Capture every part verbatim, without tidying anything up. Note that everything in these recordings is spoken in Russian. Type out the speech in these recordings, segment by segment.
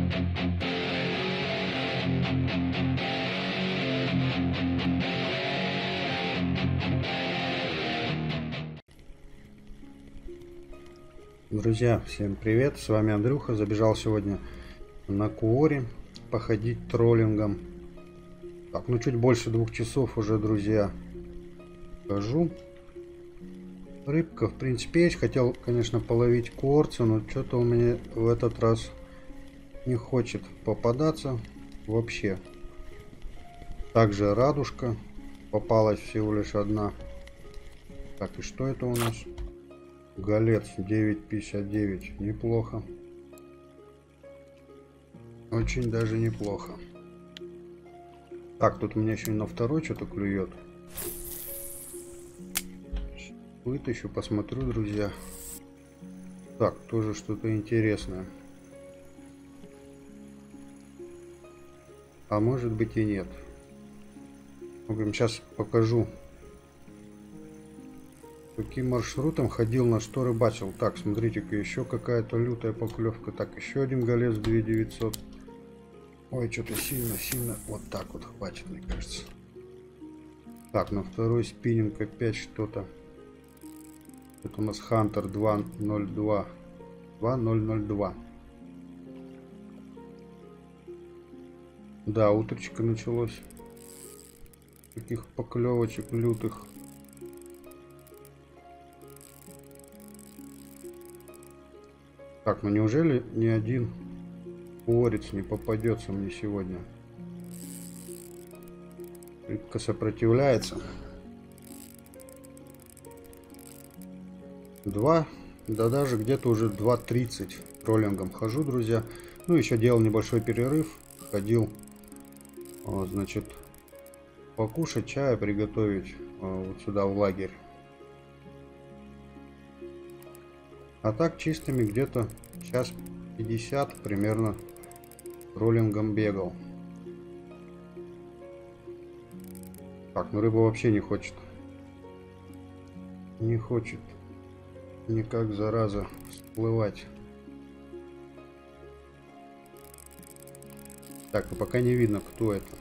Друзья, всем привет, с вами Андрюха. Забежал сегодня на Куори походить троллингом. Так, ну чуть больше двух часов уже, друзья, хожу. Рыбка, в принципе, есть. Хотел, конечно, половить корцу, но что-то у меня в этот раз не хочет попадаться вообще. Также радужка попалась всего лишь одна. Так, и что это у нас? Голец девять пятьдесят девять. Неплохо. Очень даже неплохо. Так, тут у меня еще и на второй что-то клюет. Вытащу, посмотрю, друзья. Так, тоже что-то интересное. А может быть и нет. В общем, сейчас покажу, каким маршрутом ходил, на что рыбачил. Так, смотрите-ка, еще какая-то лютая поклевка. Так, еще один голец две тысячи девятьсот. Ой, что-то сильно-сильно. Вот так вот хватит, мне кажется. Так, на второй спиннинг опять что-то. Это у нас Хантер два ноль два. два ноль ноль два. Да, утречко началось. Таких поклевочек лютых. Так, ну неужели ни один орец не попадется мне сегодня? Рыбка сопротивляется. Два, да даже где-то уже два тридцать троллингом хожу, друзья. Ну, еще делал небольшой перерыв. Ходил, значит, покушать, чая приготовить вот сюда в лагерь. А так чистыми где-то час пятьдесят примерно троллингом бегал. Так, ну рыба вообще не хочет. Не хочет никак, зараза, всплывать. Так, и пока не видно, кто это.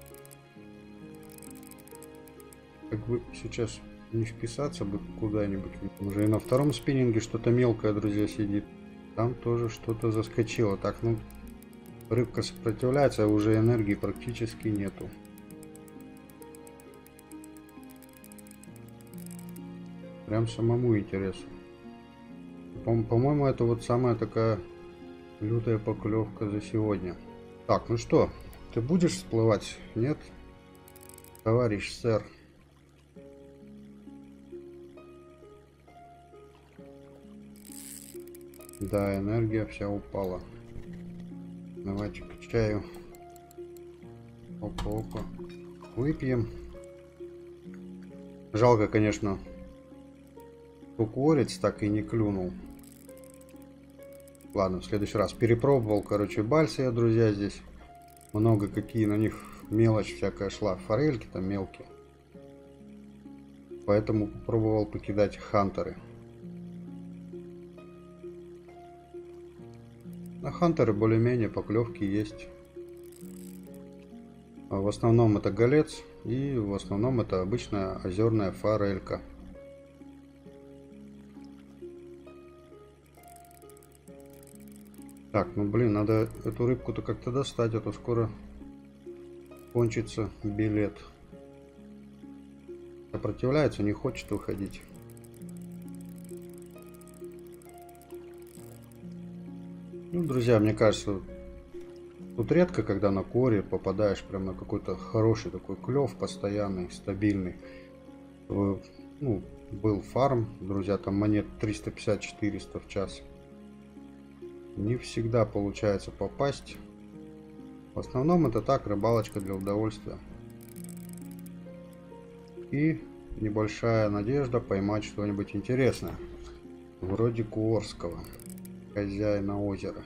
Как бы сейчас не вписаться бы куда-нибудь. Уже и на втором спиннинге что-то мелкое, друзья, сидит. Там тоже что-то заскочило. Так, ну, рыбка сопротивляется, а уже энергии практически нету. Прям самому интересно. По-моему, это вот самая такая лютая поклевка за сегодня. Так, ну что, ты будешь всплывать? Нет? Товарищ сэр. Да, энергия вся упала. Давайте к чаю. Опа-опа. Выпьем. Жалко, конечно, кукурец так и не клюнул. Ладно, в следующий раз. Перепробовал, короче, бальсы я, друзья, здесь. Много какие на них мелочь всякая шла. Форельки там мелкие. Поэтому попробовал покидать хантеры. На хантеры более-менее поклевки есть. В основном это голец. И в основном это обычная озерная форелька. Так, ну блин, надо эту рыбку-то как-то достать, а то скоро кончится билет. Сопротивляется, не хочет выходить. Ну, друзья, мне кажется, тут редко, когда на Куори попадаешь прям на какой-то хороший такой клев, постоянный, стабильный. Ну, был фарм, друзья, там монет триста пятьдесят — четыреста в час. Не всегда получается попасть. В основном это так, рыбалочка для удовольствия. И небольшая надежда поймать что-нибудь интересное. Вроде Куорского, хозяина озера.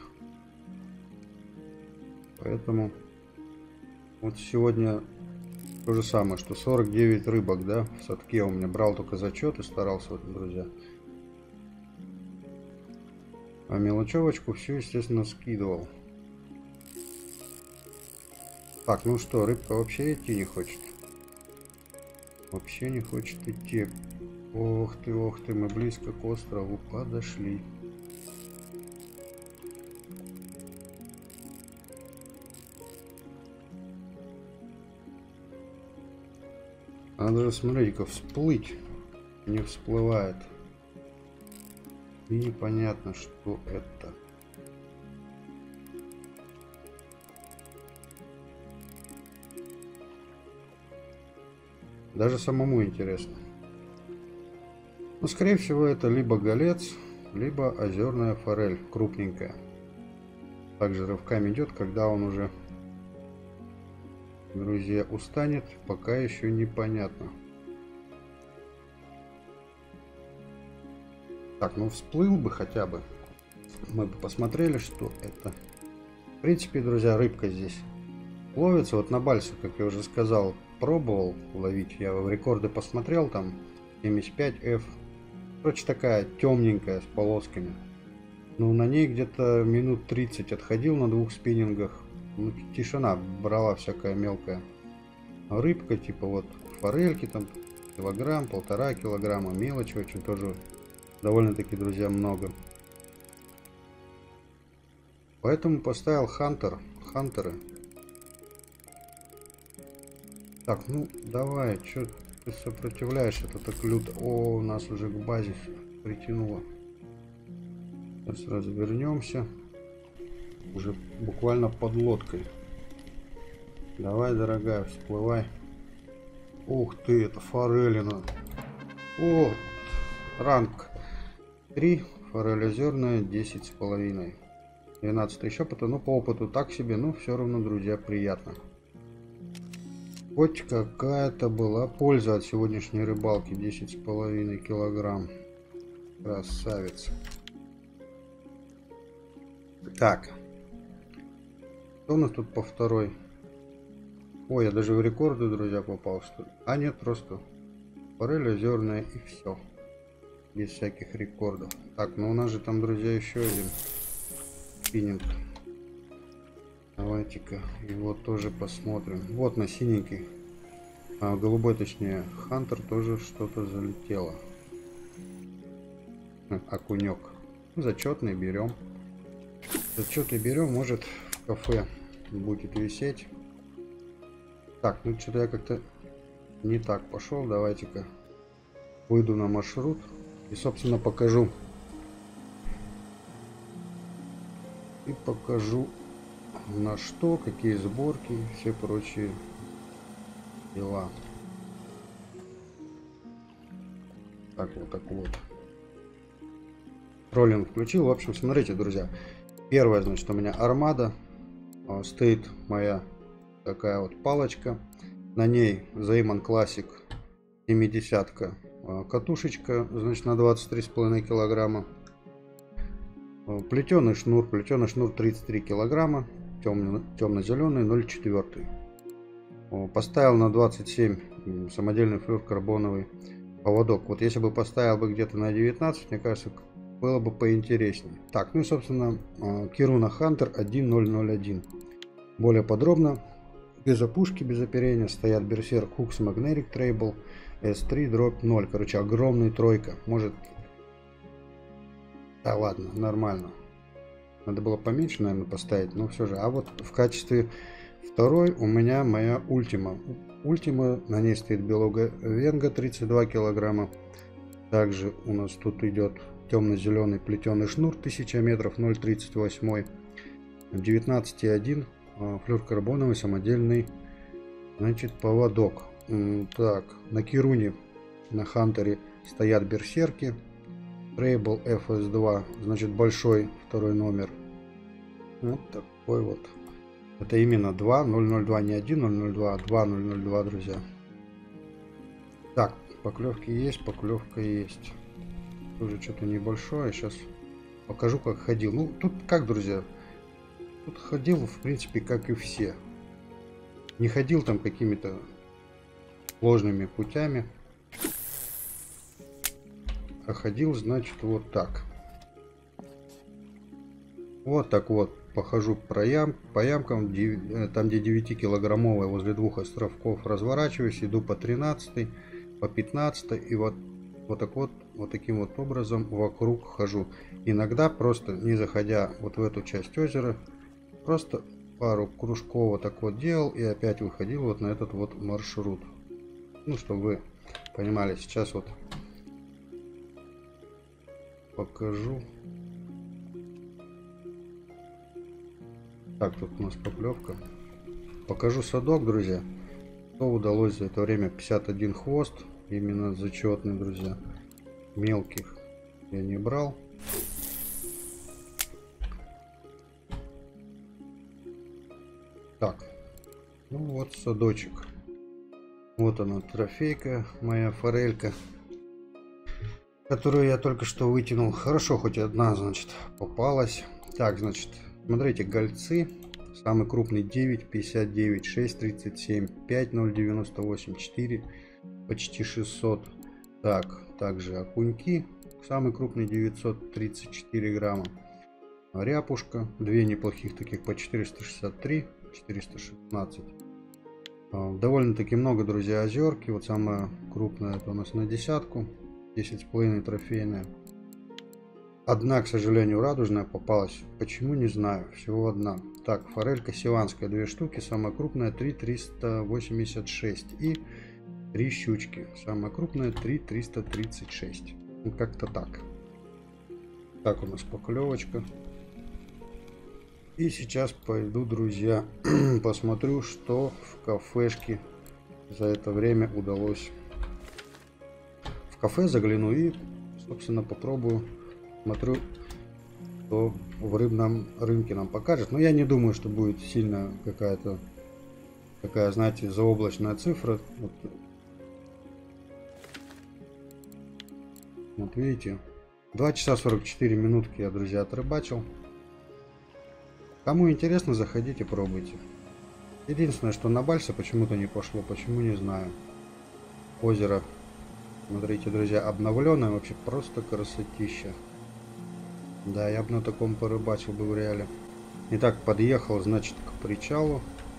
Поэтому вот сегодня то же самое, что сорок девять рыбок, да, в садке у меня. Брал только зачет и старался, друзья. А мелочевочку всю, естественно, скидывал. Так, ну что, рыбка вообще идти не хочет. Вообще не хочет идти. Ох ты, ох ты, мы близко к острову подошли. Надо же, смотрите-ка, всплыть. Не всплывает. И непонятно, что это. Даже самому интересно. Ну, скорее всего, это либо голец, либо озерная форель, крупненькая. Также рывками идет, когда он уже, друзья, устанет, пока еще непонятно. Так, ну всплыл бы хотя бы. Мы бы посмотрели, что это. В принципе, друзья, рыбка здесь ловится. Вот на бальсе, как я уже сказал, пробовал ловить. Я в рекорды посмотрел, там семьдесят пять эф. Короче, такая темненькая, с полосками. Ну, на ней где-то минут тридцать отходил на двух спиннингах. Ну, тишина, брала всякая мелкая рыбка, типа вот форельки там, килограмм, полтора килограмма, мелочи очень тоже довольно-таки, друзья, много. Поэтому поставил хантер, хантеры. Так, ну давай, что ты сопротивляешься, это так люто. О, нас уже к базе притянуло. Сейчас развернемся. Уже буквально под лодкой. Давай, дорогая, всплывай. Ух ты, это форелина. О, ранг три, форель озерная, десять с половиной. двенадцать еще потом, ну по опыту так себе, но все равно, друзья, приятно. Хоть какая-то была польза от сегодняшней рыбалки. Десять с половиной килограмм. Красавец. Так. Что у нас тут по второй? Ой, я даже в рекорды, друзья, попал, что ли? А нет, просто форель озерная и все. Без всяких рекордов. Так, ну у нас же там, друзья, еще один спиннинг. Давайте-ка его тоже посмотрим. Вот на синенький, а, голубой, точнее, хантер тоже что-то залетело. Окунек. Зачетный берем. Зачетный берем, может в кафе будет висеть. Так, ну что-то я как-то не так пошел. Давайте-ка выйду на маршрут и, собственно, покажу. И покажу, на что, какие сборки, все прочие дела. Так, вот так вот. Троллинг включил. В общем, смотрите, друзья. Первое, значит, у меня армада. Стоит моя такая вот палочка. На ней Zaiman Classic семидесятка. Катушечка, значит, на двадцать три с половиной килограмма. Плетеный шнур. Плетеный шнур тридцать три килограмма. Темно-зеленый, ноль четыре. Поставил на двадцать семь самодельный флюорокарбоновый поводок. Вот если бы поставил бы где-то на девятнадцать, мне кажется, было бы поинтереснее. Так, ну и, собственно, Kiruna Hunter один ноль ноль один. Более подробно. Без опушки, без оперения стоят Berserk Hooks Magnetic Trable эс три дробь ноль. Короче, огромный тройка. Может... Да ладно, нормально. Надо было поменьше, наверное, поставить, но все же. А вот в качестве второй у меня моя Ультима. Ультима, на ней стоит Белога Венга тридцать два килограмма. Также у нас тут идет темно-зеленый плетеный шнур тысяча метров, ноль тридцать восемь. девятнадцать и один флюорокарбоновый самодельный, значит, поводок. Так, на Кируне, на Хантере стоят берсерки. Trable эф эс два, значит, большой второй номер. Вот такой вот. Это именно два, ноль ноль два, не один ноль ноль два, а два ноль ноль два, друзья. Так, поклевки есть, поклевка есть. Тоже что-то небольшое. Сейчас покажу, как ходил. Ну, тут как, друзья, тут ходил, в принципе, как и все. Не ходил там какими-то сложными путями. А ходил, значит, вот так. Вот так вот. похожу по, ям, по ямкам, там где девятикилограммовая, возле двух островков разворачиваюсь, иду по тринадцатой, по пятнадцатой, и вот, вот так вот, вот таким вот образом вокруг хожу. Иногда просто не заходя вот в эту часть озера, просто пару кружков вот так вот делал и опять выходил вот на этот вот маршрут. Ну, чтобы вы понимали, сейчас вот покажу. Так, тут у нас поклевка. Покажу садок, друзья. Что удалось за это время? пятьдесят один хвост. Именно зачетный, друзья. Мелких я не брал. Так. Ну вот садочек. Вот она, трофейка, моя форелька, которую я только что вытянул. Хорошо, хоть одна, значит, попалась. Так, значит, смотрите, гольцы. Самый крупный девять пятьдесят девять, шесть тридцать семь, пять ноль девяносто восемь, четыре, почти шестьсот. Так, также окуньки. Самый крупный девятьсот тридцать четыре грамма. Ряпушка. Две неплохих таких по четыреста шестьдесят три, четыреста шестнадцать. Довольно-таки много, друзья, озерки. Вот самая крупная это у нас на десятку. десять с половиной трофейная. Одна, к сожалению, радужная попалась. Почему, не знаю. Всего одна. Так, форелька сиванская, две штуки. Самая крупная три триста восемьдесят шесть. И три щучки. Самая крупная три триста тридцать шесть. Ну, как-то так. Так у нас поклевочка. И сейчас пойду, друзья, посмотрю, что в кафешке за это время удалось. В кафе загляну и, собственно, попробую. Смотрю, что в рыбном рынке нам покажет. Но я не думаю, что будет сильно какая-то такая, знаете, заоблачная цифра. Вот, вот видите, два часа сорок четыре минутки я, друзья, отрыбачил. Кому интересно, заходите, пробуйте. Единственное, что на Бальса почему-то не пошло, почему, не знаю. Озеро, смотрите, друзья, обновленное, вообще просто красотища. Да, я бы на таком порыбачил бы в реале. Итак, подъехал, значит, к причалу.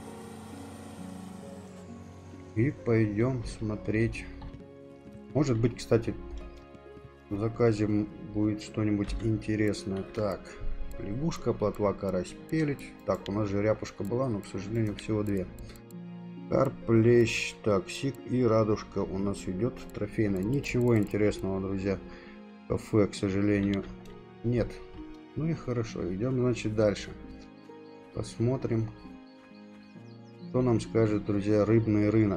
И пойдем смотреть. Может быть, кстати, в заказе будет что-нибудь интересное. Так, лягушка, плотва, карась, пелить. Так, у нас же ряпушка была, но, к сожалению, всего две. Карп, лещ, так, сик и радужка у нас идет трофейная. Ничего интересного, друзья, в кафе, к сожалению, нет. Ну и хорошо, идем, значит, дальше. Посмотрим, что нам скажет, друзья, рыбный рынок.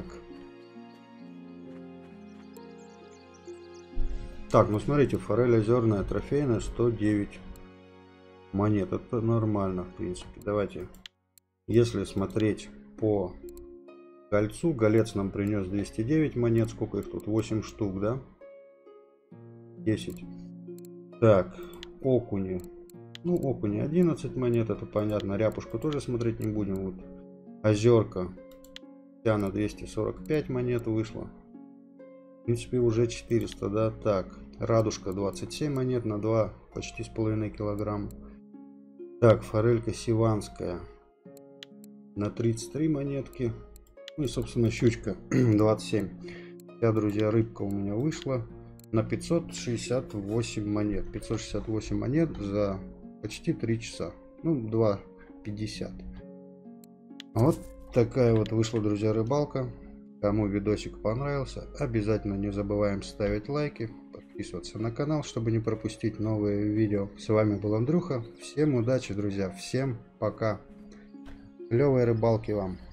Так, ну смотрите, форель озерная трофейная сто девять монет. Это нормально, в принципе. Давайте, если смотреть по кольцу, голец нам принес двести девять монет. Сколько их тут? восемь штук, да? десять. Так, окуни. Ну, окуни одиннадцать монет, это понятно. Ряпушку тоже смотреть не будем. Вот озерка. Вся на двести сорок пять монет вышла. В принципе, уже четыреста, да? Так, радужка двадцать семь монет на два, почти с половиной килограмм. Так, форелька сиванская на тридцать три монетки. Ну и, собственно, щучка двадцать семь. Вся, друзья, рыбка у меня вышла на пятьсот шестьдесят восемь монет. пятьсот шестьдесят восемь монет за почти три часа. Ну, два пятьдесят. Вот такая вот вышла, друзья, рыбалка. Кому видосик понравился, обязательно не забываем ставить лайки, подписываться на канал, чтобы не пропустить новые видео. С вами был Андрюха. Всем удачи, друзья. Всем пока. Клевой рыбалки вам.